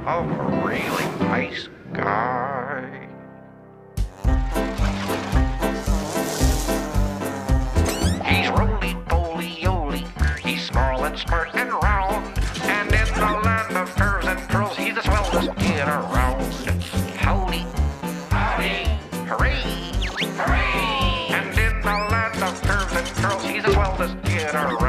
a really nice guy. He's roly-poly Olie, he's small and smart and round, and in the land of curves and curls, he's the swellest kid around. Howdy, howdy, hooray, hooray, and in the land of curves and curls, he's the swellest kid around.